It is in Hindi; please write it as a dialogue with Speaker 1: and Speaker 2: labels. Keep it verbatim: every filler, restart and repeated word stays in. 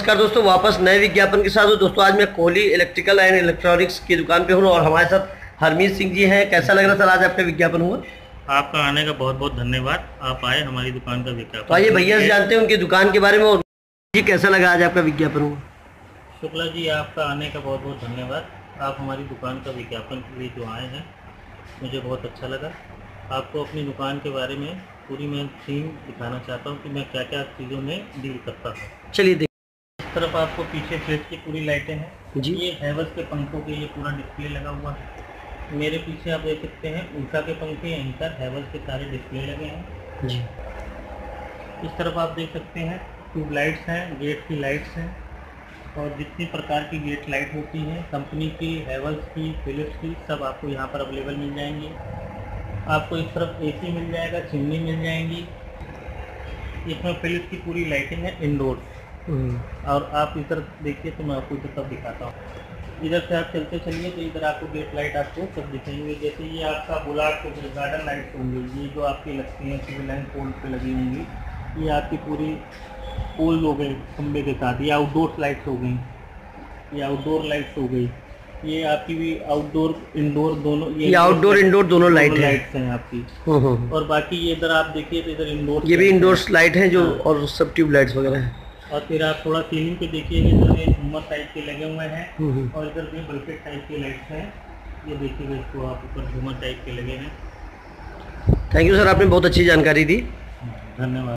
Speaker 1: नमस्कार दोस्तों, वापस नए विज्ञापन के साथ हूँ। दोस्तों आज मैं कोहली इलेक्ट्रिकल एंड इलेक्ट्रॉनिक्स की दुकान पे हूँ और हमारे साथ हरमीत सिंह जी हैं। कैसा लग रहा सर आज आपका विज्ञापन हुआ?
Speaker 2: आपका आने का बहुत बहुत धन्यवाद। आप आए हमारी दुकान का विज्ञापन।
Speaker 1: तो आइए भैया से जानते हैं उनकी दुकान के बारे में। और जी कैसा लगा आज आपका विज्ञापन हुआ?
Speaker 2: शुक्ला जी, आपका आने का बहुत बहुत धन्यवाद। आप हमारी दुकान का विज्ञापन के लिए जो आए हैं, मुझे बहुत अच्छा लगा। आपको अपनी दुकान के बारे में पूरी मैं थीम दिखाना चाहता हूँ कि मैं क्या क्या चीज़ों में डील करता हूँ।
Speaker 1: चलिए देख।
Speaker 2: इस तरफ आपको पीछे फ्लिप की पूरी लाइटें हैं
Speaker 1: जी।
Speaker 2: ये हैवेल्स के पंखों के ये पूरा डिस्प्ले लगा हुआ है। मेरे पीछे आप देख सकते हैं उषा के पंखे, यहीं पर हैवेल्स के सारे डिस्प्ले लगे हैं
Speaker 1: जी।
Speaker 2: इस तरफ आप देख सकते हैं ट्यूबलाइट्स हैं, गेट की लाइट्स हैं और जितनी प्रकार की गेट लाइट होती हैं कंपनी की, हैवेल्स की, फिलिप्स की, सब आपको यहाँ पर अवेलेबल मिल जाएंगी। आपको इस तरफ एसी मिल जाएगा, चिमनी मिल जाएंगी। इसमें फिलिप्स की पूरी लाइटिंग है इंडोर। और आप इधर देखिए तो मैं आपको इधर तक दिखाता हूँ। इधर से आप चलते चलिए तो इधर आपको गेट लाइट आपको सब दिखेंगे। जैसे ये आपका बुलाट के गार्डन लाइट्स होंगी, ये जो आपकी लगती हैं सिविल लाइन पोल पे लगी होंगी, ये आपकी पूरी पोल हो गई खंबे के साथ। ये आउटडोर लाइट्स हो गई, ये आउटडोर लाइट्स हो गई। ये आपकी भी आउटडोर इंडोर दोनों,
Speaker 1: ये आउटडोर इंडोर दोनों लाइट है
Speaker 2: लाइट्स हैं आपकी। और बाकी ये इधर आप देखिए तो इधर इंडोर,
Speaker 1: ये भी इंडोर लाइट है जो, और सब ट्यूब लाइट्स वगैरह है।
Speaker 2: और फिर आप थोड़ा सीलिंग पे देखिए, इधर ये झूमर टाइप के लगे हुए हैं और इधर भी बल्कि टाइप के लाइट्स हैं। ये देखिएगा, इसको आप ऊपर झूमर टाइप के लगे हैं।
Speaker 1: थैंक यू सर, आपने बहुत अच्छी जानकारी दी।
Speaker 2: धन्यवाद।